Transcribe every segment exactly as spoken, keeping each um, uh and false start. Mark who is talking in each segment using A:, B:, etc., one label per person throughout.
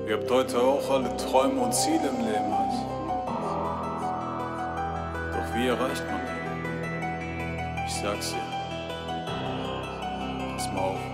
A: Ihr habt heute auch alle Träume und Ziele im Leben, halt. Doch wie erreicht man die? Ich sag's dir. Pass mal auf.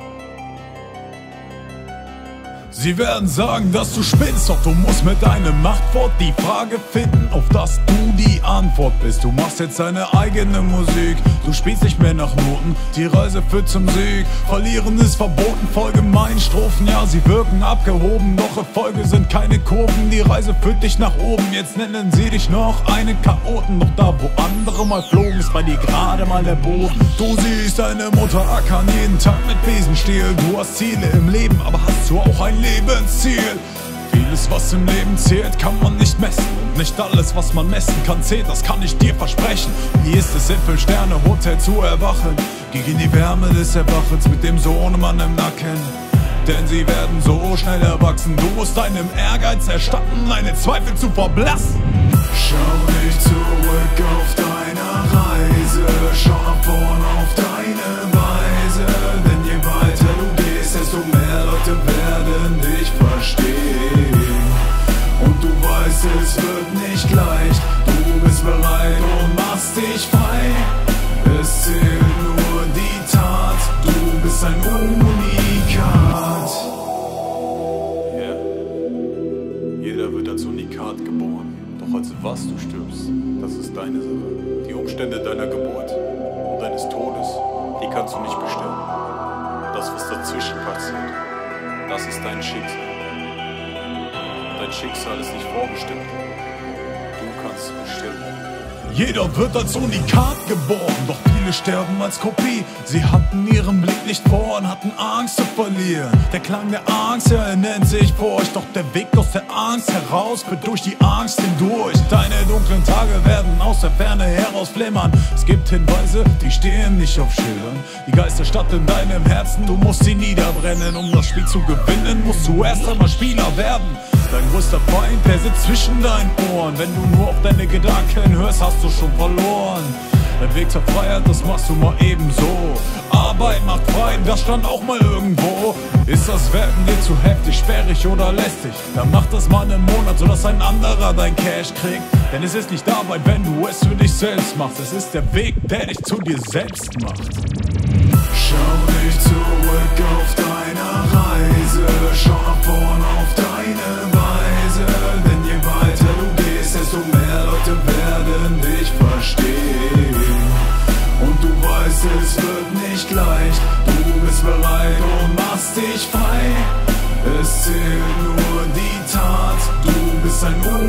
B: Sie werden sagen, dass du spinnst, doch du musst mit deinem Machtwort die Frage finden, auf das du die Antwort bist. Du machst jetzt deine eigene Musik, du spielst nicht mehr nach Noten, die Reise führt zum Sieg. Verlieren ist verboten, folge meinen Strophen, ja, sie wirken abgehoben, doch Erfolge sind keine Kurven. Die Reise führt dich nach oben, jetzt nennen sie dich noch einen Chaoten. Doch da, wo andere mal flogen, ist bei dir gerade mal der Boden. Du siehst deine Mutter ackern jeden Tag mit Besenstiel. Du hast Ziele im Leben, aber hast du auch ein Lebensziel? Vieles, was im Leben zählt, kann man nicht messen. Und nicht alles, was man messen kann, zählt, das kann ich dir versprechen. Wie ist es, im Fünf-Sterne-Hotel zu erwachen, gegen die Wärme des Erwachens mit dem Sohnemann im Nacken? Denn sie werden so schnell erwachsen. Du musst deinem Ehrgeiz erstatten, deine Zweifel zu verblassen.
C: Schau nicht zurück auf deine Reise, schau nach vorn auf deine Weise. Denn je weiter du gehst, desto mehr Leute werden dich verstehen. Und du weißt, es wird nicht leicht, du bist bereit und machst dich frei. Es zählt nur die Tat, du bist ein Unikat.
A: Yeah. Jeder wird als Unikat geboren. Doch als was du stirbst, das ist deine Sache. Die Umstände deiner Geburt und deines Todes, die kannst du nicht bestimmen. Das, was dazwischen passiert, das ist dein Schicksal. Dein Schicksal ist nicht vorbestimmt. Du kannst es bestimmen.
B: Jeder wird als Unikat geboren, doch viele sterben als Kopie. Sie hatten ihren Blick nicht vor und hatten Angst zu verlieren. Der Klang der Angst, ja, er nennt sich Furcht. Doch der Weg aus der Angst heraus führt durch die Angst hindurch. Deine dunklen Tage werden aus der Ferne herausflimmern. Es gibt Hinweise, die stehen nicht auf Schildern. Die Geisterstadt in deinem Herzen, du musst sie niederbrennen. Um das Spiel zu gewinnen, musst du erst einmal Spieler werden. Dein größter Feind, der sitzt zwischen deinen Ohren. Wenn du nur auf deine Gedanken hörst, hast du schon verloren. Dein Weg zur Freiheit, das machst du mal ebenso. Arbeit macht frei, das stand auch mal irgendwo. Ist das Werken dir zu heftig, sperrig oder lästig? Dann mach das mal einen Monat, sodass ein anderer dein Cash kriegt. Denn es ist nicht Arbeit, wenn du es für dich selbst machst. Es ist der Weg, der dich zu dir selbst macht.
C: Schau nicht zurück auf deine Reise, schau nach vorn auf deine Weise. Denn je weiter du gehst, desto mehr Leute werden dich verstehen. Und du weißt, es wird nicht leicht, du bist bereit und machst dich frei. Es zählt nur die Tat, du bist ein